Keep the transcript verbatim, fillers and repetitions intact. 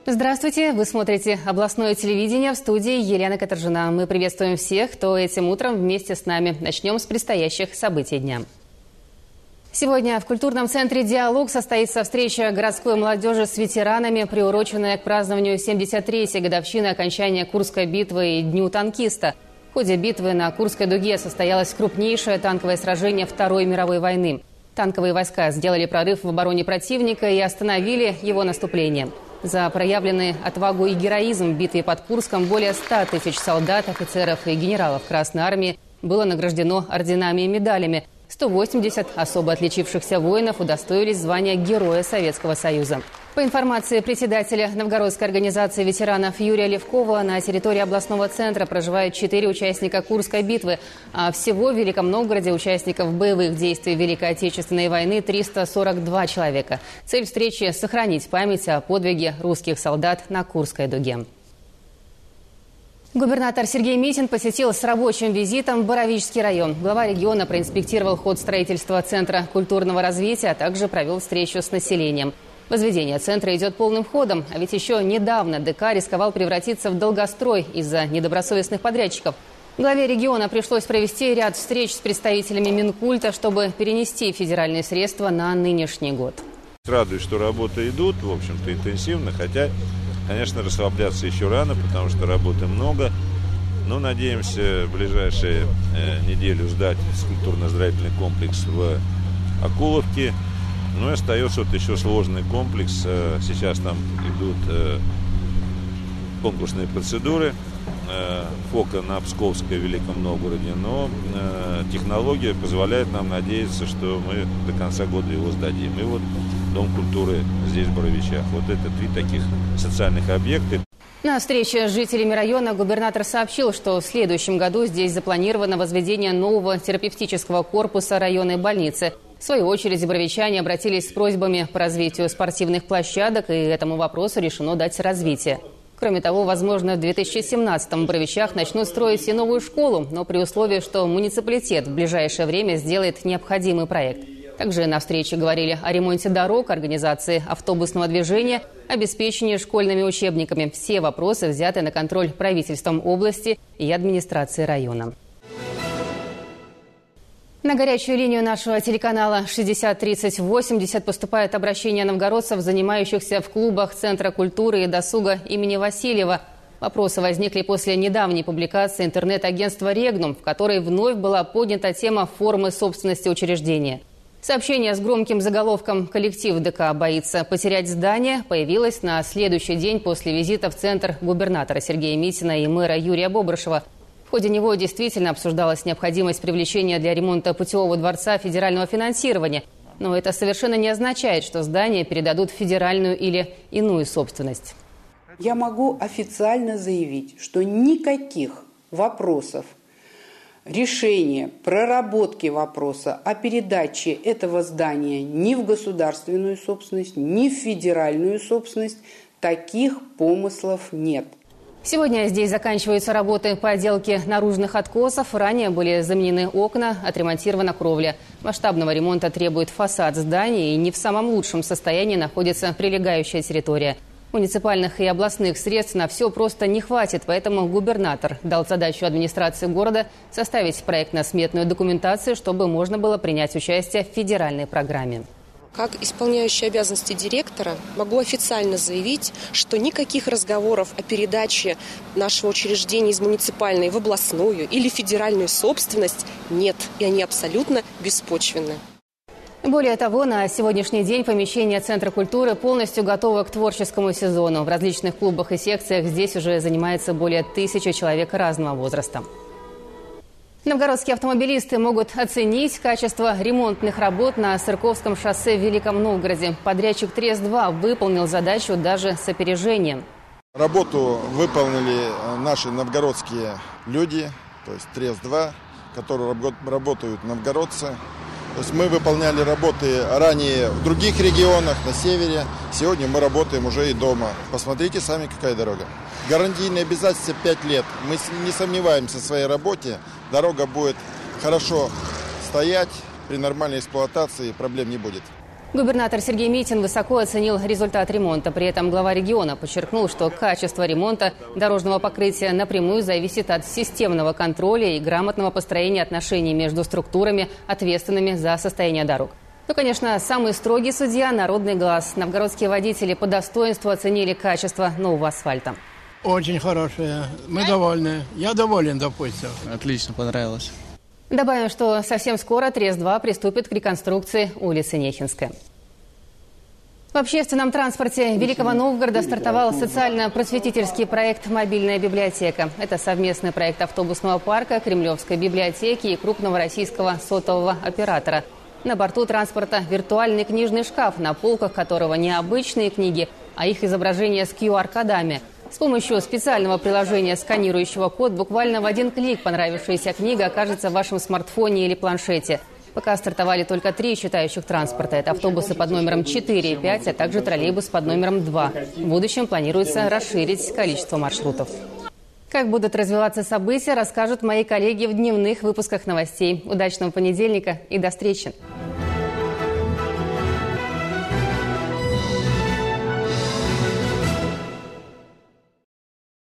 Здравствуйте! Вы смотрите областное телевидение, в студии Елена Катаржина. Мы приветствуем всех, кто этим утром вместе с нами. Начнем с предстоящих событий дня. Сегодня в культурном центре «Диалог» состоится встреча городской молодежи с ветеранами, приуроченная к празднованию семьдесят третьей годовщины окончания Курской битвы и Дню танкиста. В ходе битвы на Курской дуге состоялось крупнейшее танковое сражение Второй мировой войны. Танковые войска сделали прорыв в обороне противника и остановили его наступление. За проявленные отвагу и героизм в битве под Курском более ста тысяч солдат, офицеров и генералов Красной Армии было награждено орденами и медалями. сто восемьдесят особо отличившихся воинов удостоились звания Героя Советского Союза. По информации председателя Новгородской организации ветеранов Юрия Левкова, на территории областного центра проживают четыре участника Курской битвы, а всего в Великом Новгороде участников боевых действий Великой Отечественной войны триста сорок два человека. Цель встречи – сохранить память о подвиге русских солдат на Курской дуге. Губернатор Сергей Митин посетил с рабочим визитом Боровический район. Глава региона проинспектировал ход строительства Центра культурного развития, а также провел встречу с населением. Возведение центра идет полным ходом, а ведь еще недавно ДК рисковал превратиться в долгострой из-за недобросовестных подрядчиков. Главе региона пришлось провести ряд встреч с представителями Минкульта, чтобы перенести федеральные средства на нынешний год. Радуюсь, что работы идут, в общем-то, интенсивно, хотя, конечно, расслабляться еще рано, потому что работы много. Но надеемся в ближайшие э, неделю сдать скульптурно-оздоровительный комплекс в Окуловке. Ну и остается вот еще сложный комплекс. Э, сейчас там идут э, конкурсные процедуры. Э, ФОКа на Псковской в Великом Новгороде. Но э, технология позволяет нам надеяться, что мы до конца года его сдадим. И вот Дом культуры здесь, в Боровичах. Вот это три таких социальных объекта. На встрече с жителями района губернатор сообщил, что в следующем году здесь запланировано возведение нового терапевтического корпуса районной больницы. В свою очередь, боровичане обратились с просьбами по развитию спортивных площадок, и этому вопросу решено дать развитие. Кроме того, возможно, в две тысячи семнадцатом в Боровичах начнут строить и новую школу, но при условии, что муниципалитет в ближайшее время сделает необходимый проект. Также на встрече говорили о ремонте дорог, организации автобусного движения, обеспечении школьными учебниками. Все вопросы взяты на контроль правительством области и администрации района. На горячую линию нашего телеканала шестьдесят тридцать восемьдесят поступает обращение новгородцев, занимающихся в клубах Центра культуры и досуга имени Васильева. Вопросы возникли после недавней публикации интернет-агентства «Регнум», в которой вновь была поднята тема формы собственности учреждения. Сообщение с громким заголовком «Коллектив ДК боится потерять здание» появилось на следующий день после визита в центр губернатора Сергея Митина и мэра Юрия Бобрышева. В ходе него действительно обсуждалась необходимость привлечения для ремонта путевого дворца федерального финансирования. Но это совершенно не означает, что здание передадут в федеральную или иную собственность. Я могу официально заявить, что никаких вопросов, решения, проработки вопроса о передаче этого здания ни в государственную собственность, ни в федеральную собственность таких помыслов нет. Сегодня здесь заканчиваются работы по отделке наружных откосов. Ранее были заменены окна, отремонтирована кровля. Масштабного ремонта требует фасад здания, и не в самом лучшем состоянии находится прилегающая территория. Муниципальных и областных средств на все просто не хватит, поэтому губернатор дал задачу администрации города составить проектно-сметную документацию, чтобы можно было принять участие в федеральной программе. Как исполняющий обязанности директора могу официально заявить, что никаких разговоров о передаче нашего учреждения из муниципальной в областную или федеральную собственность нет, и они абсолютно беспочвенны. Более того, на сегодняшний день помещение Центра культуры полностью готово к творческому сезону. В различных клубах и секциях здесь уже занимается более тысячи человек разного возраста. Новгородские автомобилисты могут оценить качество ремонтных работ на Сырковском шоссе в Великом Новгороде. Подрядчик Трест-два выполнил задачу даже с опережением. Работу выполнили наши новгородские люди, то есть Трест-два, которые работают новгородцы. То есть мы выполняли работы ранее в других регионах, на севере. Сегодня мы работаем уже и дома. Посмотрите сами, какая дорога. Гарантийные обязательства пять лет. Мы не сомневаемся в своей работе. Дорога будет хорошо стоять, при нормальной эксплуатации проблем не будет. Губернатор Сергей Митин высоко оценил результат ремонта. При этом глава региона подчеркнул, что качество ремонта дорожного покрытия напрямую зависит от системного контроля и грамотного построения отношений между структурами, ответственными за состояние дорог. Ну, конечно, самый строгий судья – народный глаз. Новгородские водители по достоинству оценили качество нового асфальта. Очень хорошее. Мы довольны. Я доволен, допустим. Отлично, понравилось. Добавим, что совсем скоро Трест-два приступит к реконструкции улицы Нехинская. В общественном транспорте Великого Новгорода стартовал социально-просветительский проект «Мобильная библиотека». Это совместный проект автобусного парка, Кремлевской библиотеки и крупного российского сотового оператора. На борту транспорта виртуальный книжный шкаф, на полках которого не обычные книги, а их изображения с ку ар-кодами. С помощью специального приложения, сканирующего код, буквально в один клик понравившаяся книга окажется в вашем смартфоне или планшете. Пока стартовали только три читающих транспорта. Это автобусы под номером четыре и пять, а также троллейбус под номером два. В будущем планируется расширить количество маршрутов. Как будут развиваться события, расскажут мои коллеги в дневных выпусках новостей. Удачного понедельника и до встречи!